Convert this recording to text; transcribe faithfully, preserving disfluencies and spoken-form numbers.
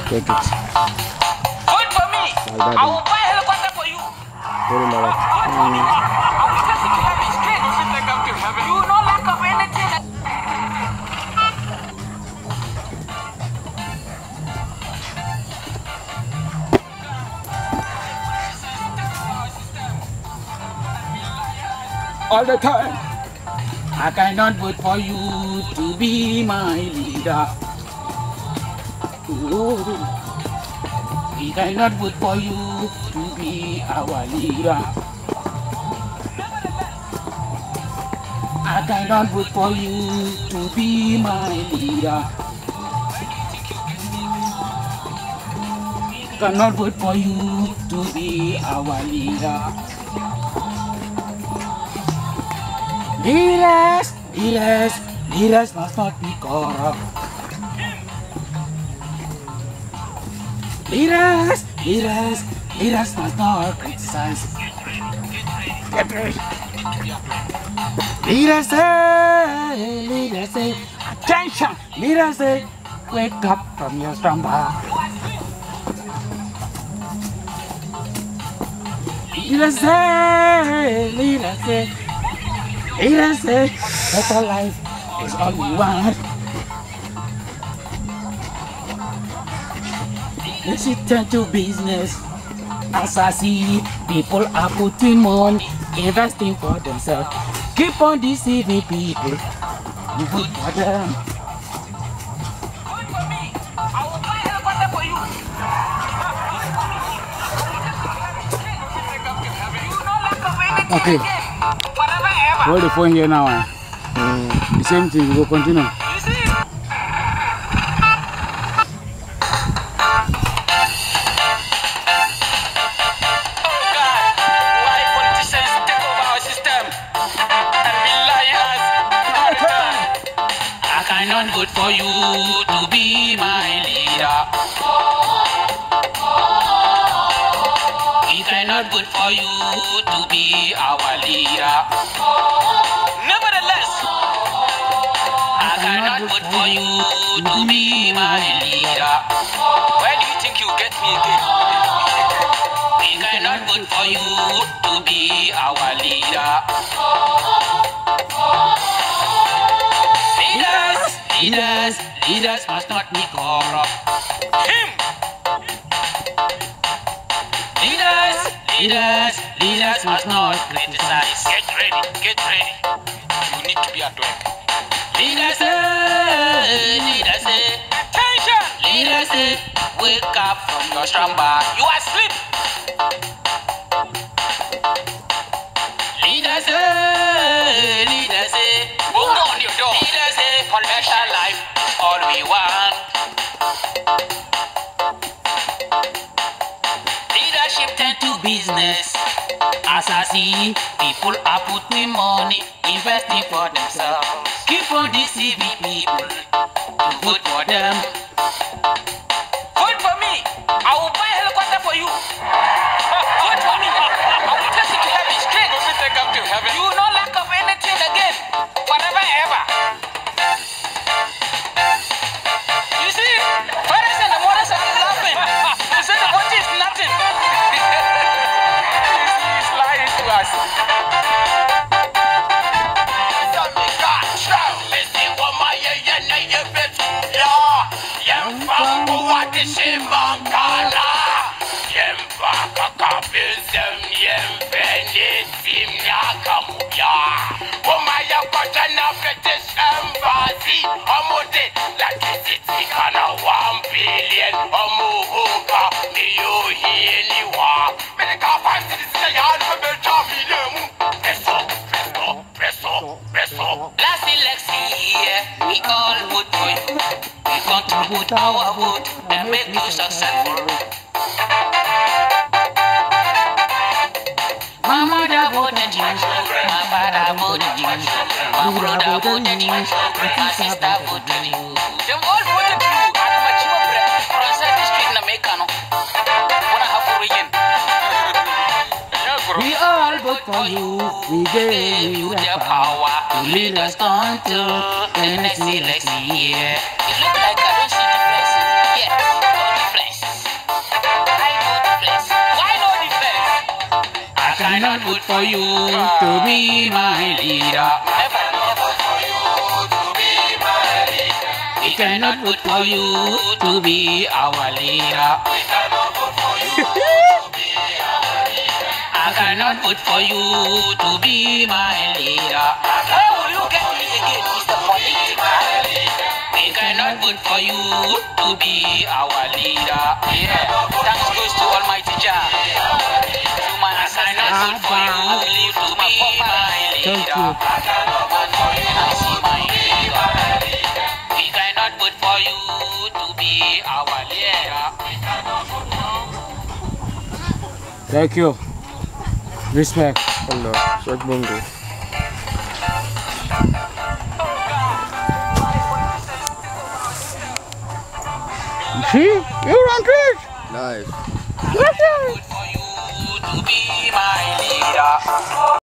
Take it. Vote for me. Salvador. I will buy a helicopter for you. Very much. Vote for me. I will take you to heaven straight. You no lack of anything. All the time. I cannot wait for you to be my leader. Ooh. We cannot wait for you to be our leader. I cannot wait for you to be my leader. Cannot wait for you to be our leader. Leaders, leaders, leaders must not be corrupt. Leaders, leaders, leaders must not criticize. Get ready. Leaders say, leaders say, attention. Leaders say, wake up from your slumber. Leaders say, leaders say, leaders say, better life is all we want. Let's turn to business. As I see, people are putting money, investing for themselves. Keep on deceiving people. You vote for them. Vote for me. I will buy a helicopter for you. You no lack of anything. Okay. Whatever ever. Hold the phone here now. Eh? Mm. The same thing, we will continue. You see? I cannot vote for you to be my leader. We cannot vote for you to be our leader. Nevertheless, I cannot vote for you to be my leader. where do you think you get me again? We cannot vote for you to be our leader. Leaders, leaders, leaders must not be corrupt. Him! Leaders, leaders, leaders must not criticize. Get ready, get ready. You need to be at work. Leaders, eh, leaders, eh, Attention! leaders, eh, wake up from your slumber. You are asleep. Leaders, eh, leaders, eh, Open on your door. leaders, eh, better life is all we want. Leadership turn to business. As I see, people are putting money, investing for themselves. Keep on deceiving people. You vote for them. Vote for me. I will buy a helicopter for you. Vote for me. I will take you to heaven straight. You no lack of anything again. Forever ever. You see, fathers and the mothers are laughing. They say the vote is nothing. He's lying to us. Last election year, we all vote for you. We contribute our vote and make you successful. My mother voted you, my father voted you, my brother voted you, my sister voted you. Them all voted you. I'm a children from South Street in America. Wanna have for again? We all vote for you, we gave you the power to lead us on to the next election year. It look like I don't see difference. Yeah, no difference. cannot vote for you to be my leader. Never, never for you to be my leader. We cannot vote for you to be our leader. We cannot vote for you to be our leader. I cannot vote for you to be my leader. Where will you get me again, Mister Political? We cannot vote for you to be our leader. Yeah, thanks goes to Almighty Jah. To my I cannot vote for you to be my Thank leader. you. I see my leader. We cannot vote for you to be our leader. Thank you. Respect. Allah, Sheikh Bongo. See? You want this? Nice. Vote for you to be